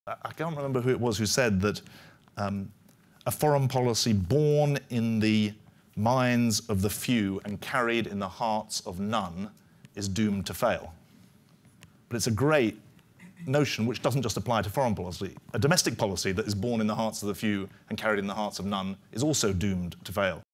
I can't remember who it was who said that a foreign policy born in the minds of the few and carried in the hearts of none is doomed to fail. But it's a great notion which doesn't just apply to foreign policy. A domestic policy that is born in the hearts of the few and carried in the hearts of none is also doomed to fail.